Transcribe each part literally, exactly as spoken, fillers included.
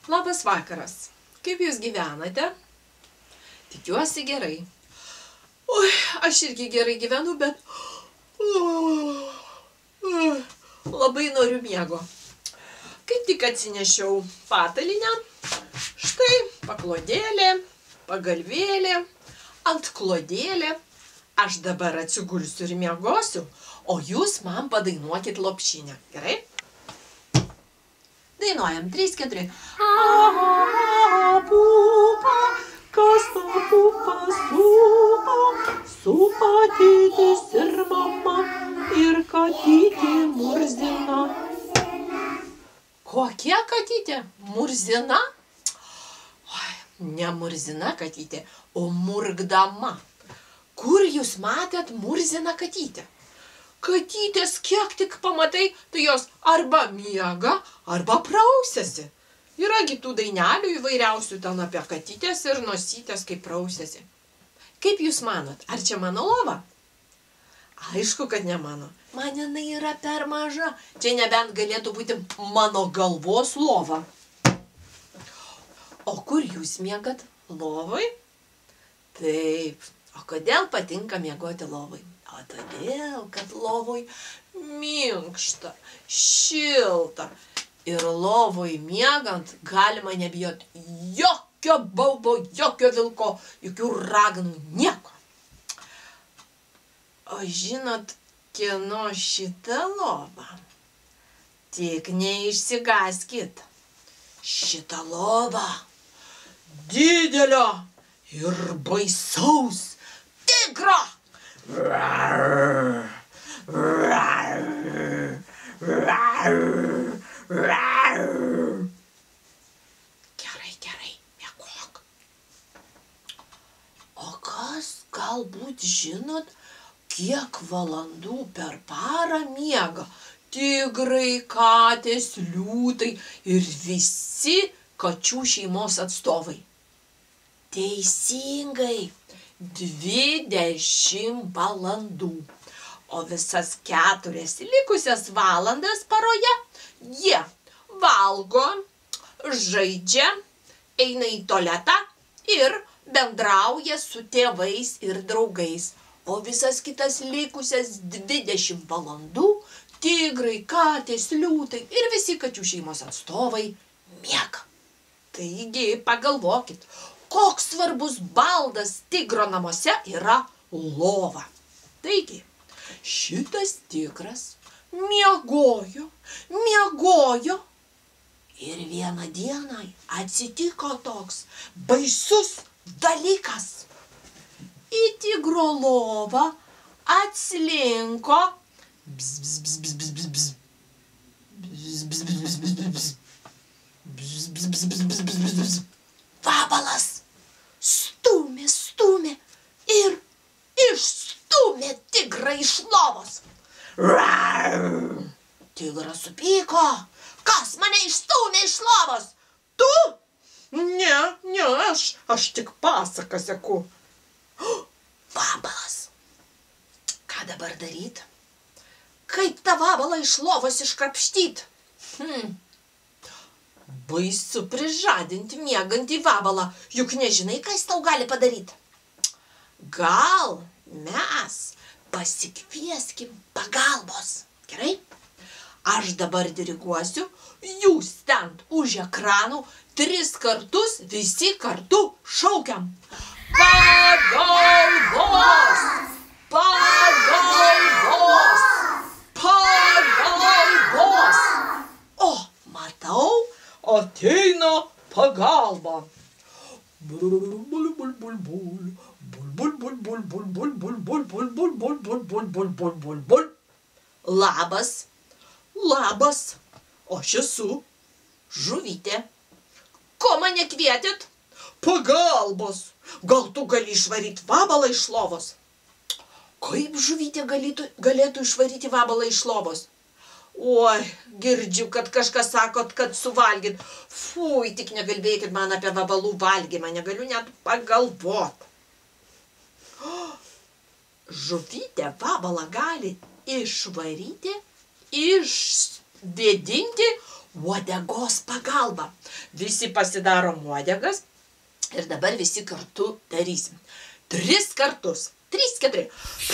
Labas vakaras. Kaip jūs gyvenate? Tikiuosi gerai. Oi, aš irgi gerai gyvenu, bet labai noriu miego. Kaip tik atsinešiau patalinę. Štai paklodėlė, pagalvėlė, ant klodėlė. Aš dabar atsigulsiu ir miegosiu, o jūs man padainuokit lopšinę. Gerai? Dainuojam. trys, keturi. A, pupa, kas ta pupa supa, supa tėtis ir mama, ir katytė murzina. Kokia katytė? Murzina? Oi, ne murzina katytė, o murgdama. Kur jūs matėt murziną katytę? Katytės, kiek tik pamatai, tai jos arba miega, arba prausiasi. Yra kitų dainelių įvairiausių ten apie katytės ir nosytės, kaip prausiasi. Kaip jūs manot, ar čia mano lova? Aišku, kad ne mano. Man jinai yra per maža. Čia nebent galėtų būti mano galvos lova. O kur jūs miegat? Lovai? Taip. O kodėl patinka miegoti lovai? O todėl, kad lovoj minkšta, šilta. Ir lovoj miegant galima nebijoti jokio baubo, jokio vilko, jokių raganų, nieko. O žinot, kieno šita lova? Tik neišsigąskit. Šita lova didelio ir baisaus tigro. Gerai, gerai, miegok. O kas galbūt žinot, kiek valandų per parą miega tigrai, katės, liūtai ir visi kačių šeimos atstovai? Teisingai. Dvidešimt valandų, o visas keturias likusias valandas paroje jie valgo, žaidžia, eina į tualetą ir bendrauja su tėvais ir draugais. O visas kitas likusias dvidešimt valandų tigrai, katės, liūtai ir visi kačių šeimos atstovai miega. Taigi pagalvokit, koks svarbus baldas tigro namuose yra lova. Taigi, šitas tigras miegojo, miegojo ir vieną dieną atsitiko toks baisus dalykas. Į tigro lovą atslinko bzz, bzz, bzz, bzz, bzz, bzz. Bzz, bzz, bzz, bzz, bzz, bzz. Bzz, bzz, bzz, bzz, bzz, bzz, bzz. Vabalas stūmė, stūmė ir išstūmė tigrą iš lovos. Rar! Tigras supyko. Kas mane išstūmė iš lovos? Tu? Ne, ne aš. Aš tik pasaką seku. Vabalas. Ką dabar daryt? Kaip tą vabalą iš lovos iškrapštyt? Hm. Baisu prižadinti miegantį vabalą, juk nežinai, kas tau gali padaryti. Gal mes pasikvieskim pagalbos, gerai? Aš dabar diriguosiu, jūs ten už ekranų tris kartus visi kartu šaukiam. Pagalbos! Pagalbos! Pagalbos! O, matau, ateina pagalba. Labas, labas, aš esu žuvytė. Ko mane kvietėt? Pagalbos. Gal tu gali išvaryti vabalą iš lovos? Kaip žuvytė galėtų, galėtų išvaryti vabalą iš lovos? Oi, girdžiu, kad kažkas sakot, kad suvalgyt. Fui, tik negalbėkit man apie vabalų valgymą, negaliu net pagalvot. Žuvytė vabalą gali išvaryti, išvėdinti uodegos pagalba. Visi pasidarom uodegas ir dabar visi kartu darysim. Tris kartus. Trys, keturi.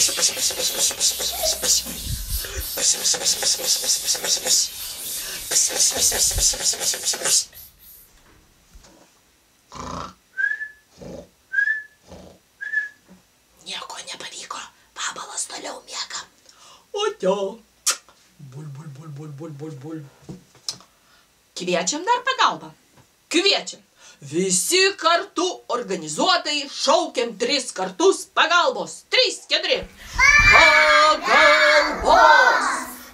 Nieko nepavyko. Vabalas toliau miega. O jo. Bul, bul, bul, bul, bul, bul, bul. Kviečiam dar pagalbą. Kviečiam. Visi kartu organizuotai šaukiam tris kartus pagalbos. Trys, keturi. Pagalbos.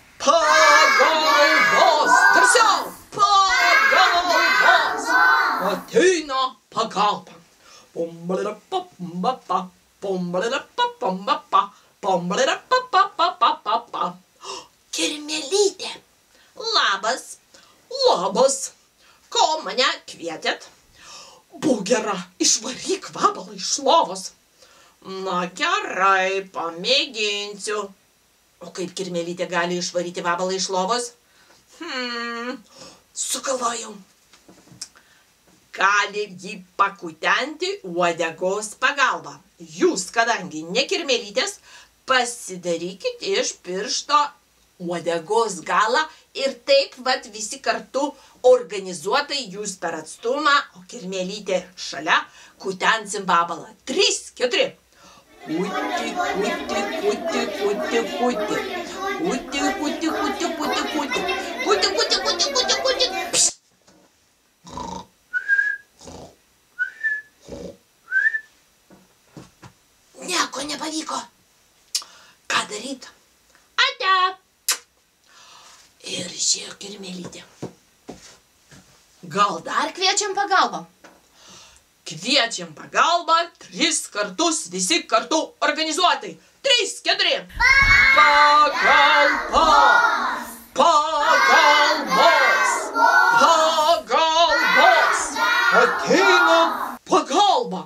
Pagalbos. Garsiau. Pagalbos. Ateina pagalba. Pombalirapapambapa. Pombalirapapambapa. Pombalirapapapapapa. Kirmėlytė. Labas. Labas. Ko mane kvietėt? Būk gera, išvaryk vabalą iš lovos. Na gerai, pamėginsiu. O kaip kirmėlytė gali išvaryti vabalą iš lovos? Hmm, sugalvojau. Gali jį pakutenti uodegos pagalba. Jūs, kadangi ne kirmėlytės, pasidarykit iš piršto uodegos galą ir taip vat visi kartu organizuotai jūs per atstumą, o kirmėlytė šalia, kutensim vabalą. Trys, keturi. Kuti, kuti, kuti, kuti, kuti. Kuti, kuti, kuti, kuti, kuti. Kuti, kuti, kuti, kuti, kuti. Pšt. Nieko nepavyko. Ką daryt? Ate. Ir išėjo kirmėlytė. Gal dar kviečiam pagalbą? Kviečiam pagalbą tris kartus, visi kartu organizuotai. Trys, keturi. Pagalbos. Pagalbos. Pagalbos. Ateina pagalba.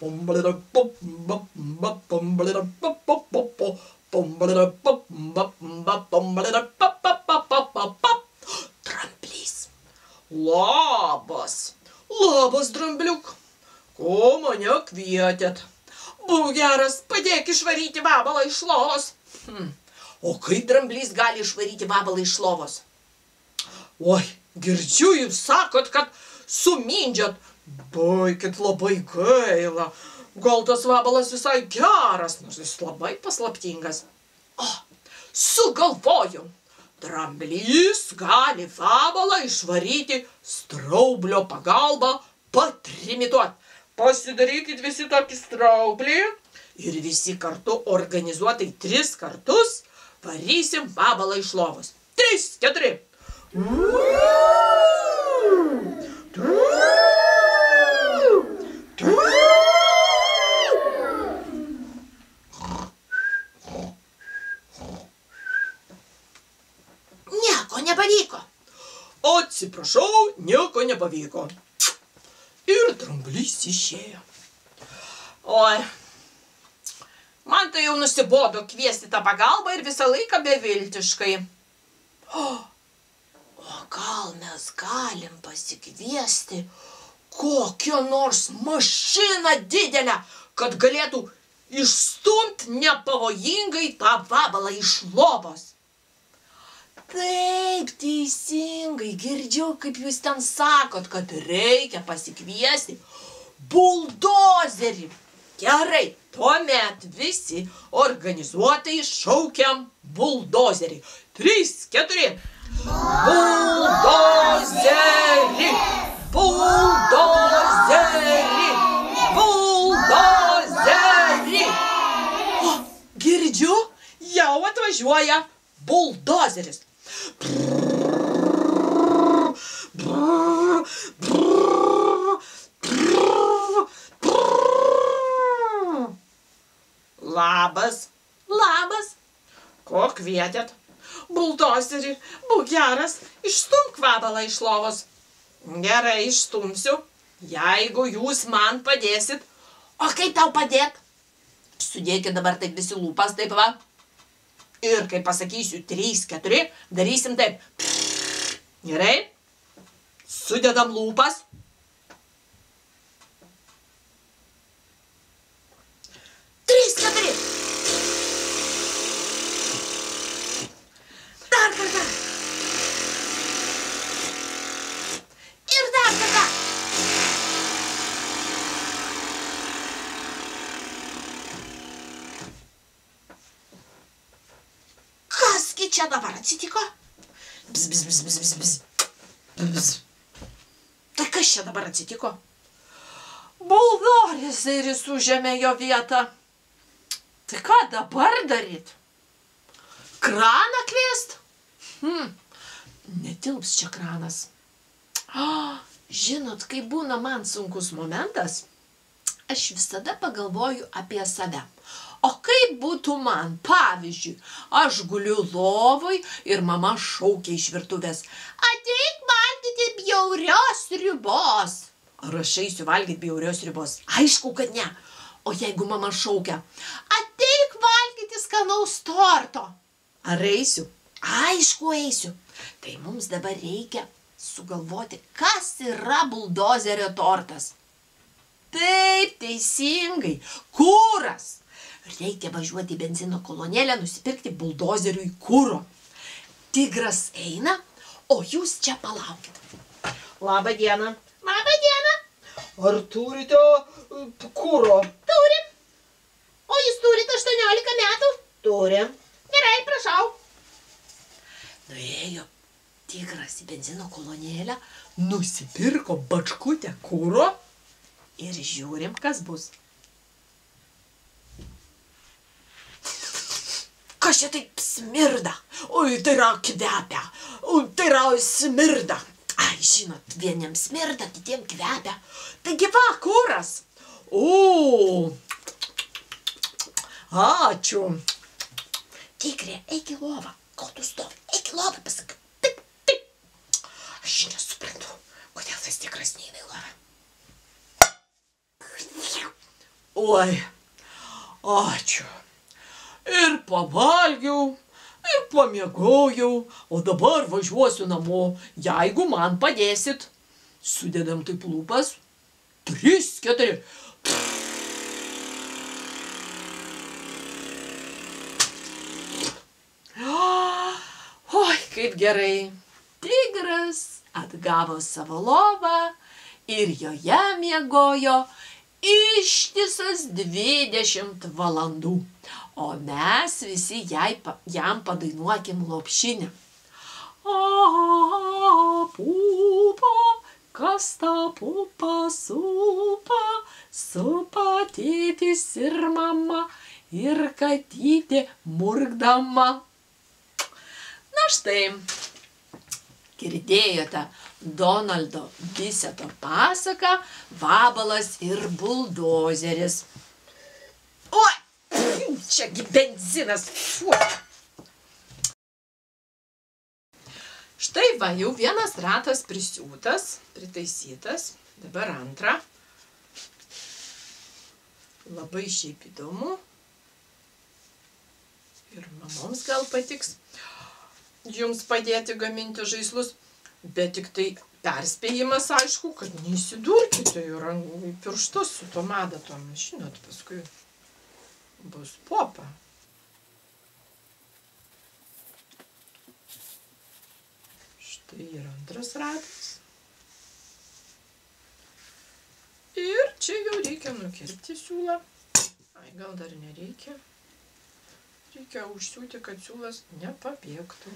Dramblys. Labas. Labas, drambliuk. Ko mane kvietėt? Būk geras, padėk išvaryti vabalą iš lovos. Hm. O kaip dramblys gali išvaryti vabalą iš lovos? Oi, girdžiu, jūs sakot, kad sumindžiat. Baikit, labai gaila. Gal tas vabalas visai geras, nors jis labai paslaptingas. O, sugalvoju. Dramblys gali vabalą išvaryti straublio pagalba patrimituot. Pasidarykit visi tokį straublį ir visi kartu organizuotai tris kartus varysim vabalą iš lovos. Trys, keturi. Nieko nepavyko. Atsiprašau, nieko nepavyko. Ir dramblys išėjo. Oi, man tai jau nusibodo kviesti tą pagalbą ir visą laiką beviltiškai. O, o gal mes galim pasikviesti kokią nors mašiną didelę, kad galėtų išstumti nepavojingai tą vabalą iš lovos. Taip, teisingai, girdžiu, kaip jūs ten sakot, kad reikia pasikviesti buldozerį. Gerai, tuomet visi organizuotai šaukiam buldozerį. Trys, keturi. Buldozerį! Buldozerį! Buldozerį! O, girdžiu, jau atvažiuoja buldozeris. Labas, labas. Ko kvietėt? Buldozerį, būk geras, išstumk vabalą iš lovos. Gerai, išstumsiu, jeigu jūs man padėsit. O kaip tau padėt? Sudėkit dabar taip visi lūpas, taip va. Ir kai pasakysiu trys, keturi, darysim taip. Gerai? Sudedam lūpas. Trys, keturi. Dar kartą. Ir dar kartą. Kasgi čia dabar atsitiko? Bzz, bzz, bzz, bzz, bzz. Bzz. Tai kas čia dabar atsitiko? Buldozeris užėmė jo vietą. Tai ką dabar daryt? Kraną kviest? Hm, netilps čia kranas. Oh, žinot, kai būna man sunkus momentas, aš visada pagalvoju apie save. O kaip būtų man, pavyzdžiui, aš guliu lovoj ir mama šaukia iš virtuvės: ateik valgyti bjaurios sriubos. Ar aš eisiu valgyti bjaurios sriubos? Aišku, kad ne. O jeigu mama šaukia: ateik valgyti skanaus torto. Ar eisiu? Aišku, eisiu. Tai mums dabar reikia sugalvoti, kas yra buldozerio tortas. Taip, teisingai, kuras. Reikia važiuoti į benzino kolonėlę, nusipirkti buldozeriui kuro. Tigras eina, o jūs čia palaukit. Labą dieną. Labą dieną. Ar turite kuro? Turim. O jūs turit aštuoniolika metų? Turim. Gerai, prašau. Nuėjo tigras į benzino kolonėlę, nusipirko bačkutę kuro ir žiūrim, kas bus. Kas čia taip smirda? Oi, tai yra kvepia. Oi, tai yra smirda. Ai, žinot, vieniem smirda, kitiem kvepia. Taigi va, kuras. O, ačiū. Tigrė, eik į lovą. Ko tu stovi? Eik į lovą, pasakai. Taip, taip. Aš nesuprantu, kodėl tas tigras neina į lovą. Oi, ačiū. Ir pavalgiau, ir pamiegojau, o dabar važiuosiu namo, jeigu man padėsit. Sudedam taip lūpas. Trys, keturi. Oi, kaip gerai. Tigras atgavo savo lovą ir joje miegojo ištisas dvidešimt valandų. O mes visi jai, jam padainuokim lopšinę. A, pupa, kas tą pupą supa, supa tėtis ir mama ir katytė murkdama. Na štai, girdėjote Donaldo Biseto pasaką Vabalas ir buldozeris. Oi! Čiagi benzinas. Fuo. Štai va, jau vienas ratas prisiūtas, pritaisytas. Dabar antrą. Labai šiaip įdomu. Ir mamoms gal patiks jums padėti gaminti žaislus. Bet tik tai perspėjimas, aišku, kad neįsidurkite į pirštus su tom adatom. Žinot, paskui bus popa. Štai ir antras ratas. Ir čia jau reikia nukirpti siūlą. Ai, gal dar nereikia. Reikia užsiūti, kad siūlas nepabėgtų.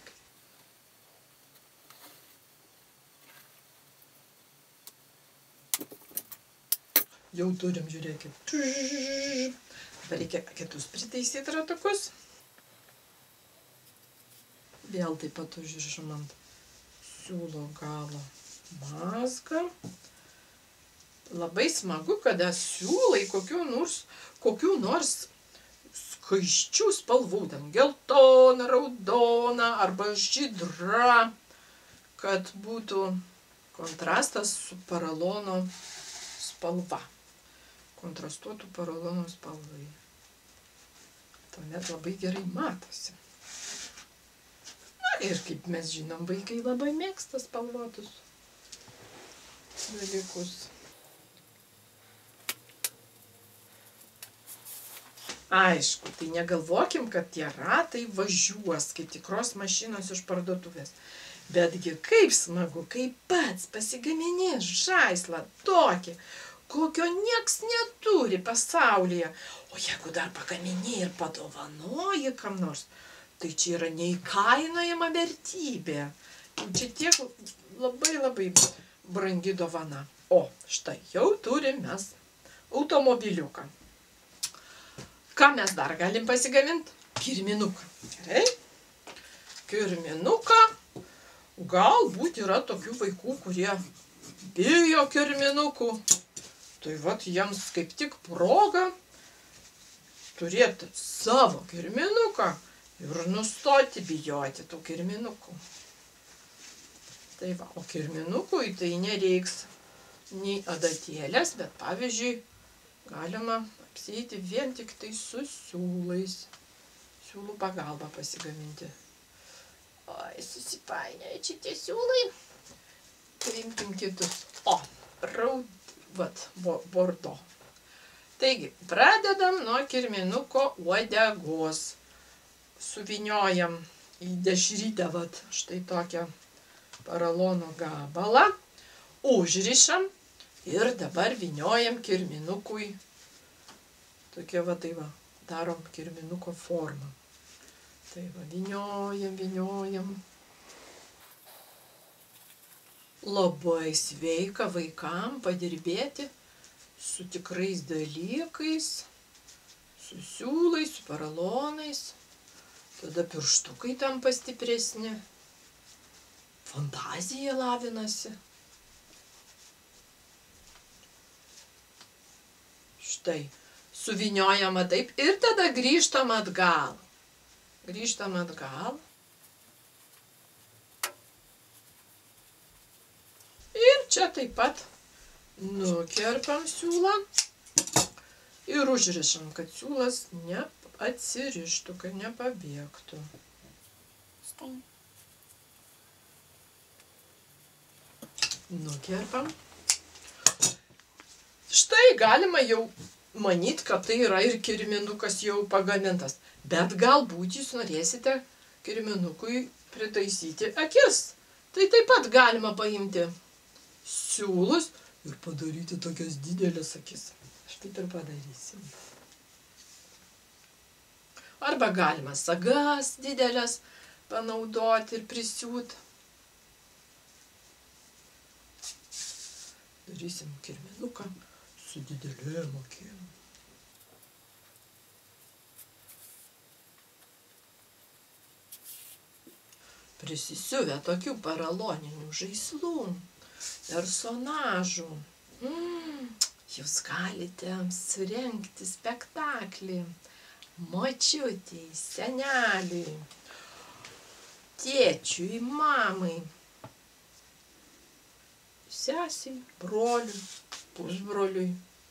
Jau turim, žiūrėkit. Dabar reikia kitus pritaisyti ratukus. Vėl taip pat užrišam ant siūlo galo mazgą. Labai smagu, kada siūlai kokių nors, kokių nors skaisčių spalvų, ten geltona, raudona arba žydra, kad būtų kontrastas su paralono spalva. Kontrastuotų paralono spalvai. Tuomet labai gerai matosi. Na ir kaip mes žinom, vaikai labai mėgsta spalvotus dalykus. Aišku, tai negalvokim, kad tie ratai važiuos, kaip tikros mašinos iš parduotuvės. Betgi kaip smagu, kai pats pasigamini žaislą tokį, kokio nieks neturi pasaulyje. O jeigu dar pagamini ir padovanoji kam nors, tai čia yra neįkainojama vertybė. Čia tiek labai labai brangi dovana. O, štai, jau turim mes automobiliuką. Ką mes dar galim pasigaminti? Kirminuką. Gerai? Kirminuką. Galbūt yra tokių vaikų, kurie bijo kirminukų. Tai vat jiems kaip tik proga turėti savo kirminuką ir nustoti bijoti tų kirminukų. Tai va, o kirminukui tai nereiks nei adatėlės, bet pavyzdžiui, galima apsieiti vien tik tai su siūlais. Siūlų pagalba pasigaminti. Oi, susipainioja čia tie siūlai. Paimkim kitus. O, raud, vat, bordo. Taigi, pradedam nuo kirminuko uodegos. Suvyniojam į dešrytę, vat, štai tokią paralono gabalą. Užrišam ir dabar vyniojam kirminukui. Tokia va, tai va, darom kirminuko formą. Tai va, vyniojam, vyniojam. Labai sveika vaikam padirbėti su tikrais dalykais, su siūlais, su paralonais. Tada pirštukai tampa stipresni. Fantazija lavinasi. Štai, suvyniojama taip ir tada grįžtam atgal. Grįžtam atgal. Ir čia taip pat nukerpam siūlą ir užrišam, kad siūlas neatsirištų, kad nepabėgtų. Štai. Nukerpam. Štai galima jau manyti, kad tai yra ir kirminukas jau pagamintas. Bet galbūt jūs norėsite kirminukui pritaisyti akis. Tai taip pat galima paimti siūlus ir padaryti tokias didelės akis. Aš taip ir padarysim. Arba galima sagas didelės panaudoti ir prisiūt. Darysim kirminuką su didelėm akim. Prisisiuvę tokių paraloninių žaislų, personažų. Mm, jūs galite surengti spektaklį močiutei, seneliui, tėčiui, mamai, sesiai, broliui, pusbroliui.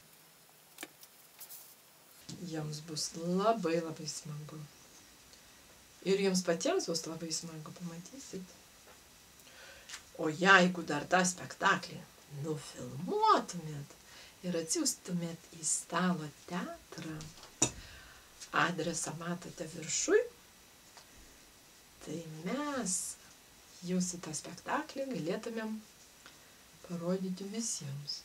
Jiems bus labai labai smagu. Ir jums patiems bus labai smagu, pamatysit. O jeigu dar tą spektaklį nufilmuotumėt ir atsiųstumėt į stalo teatrą, adresą matote viršuj, tai mes jūsų tą spektaklį galėtumėm parodyti visiems.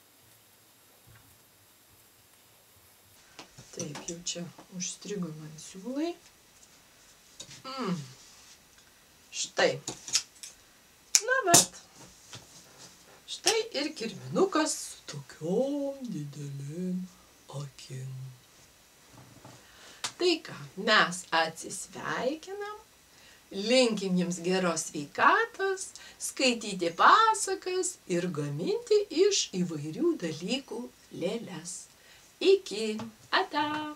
Taip, jau čia užstrigo man siūlai. Mm. Štai. Na, bet. Štai ir kirminukas su tokiom didelėm akim. Tai ką, mes atsisveikinam, linkim jums geros sveikatos, skaityti pasakas ir gaminti iš įvairių dalykų lėles. Iki, ata!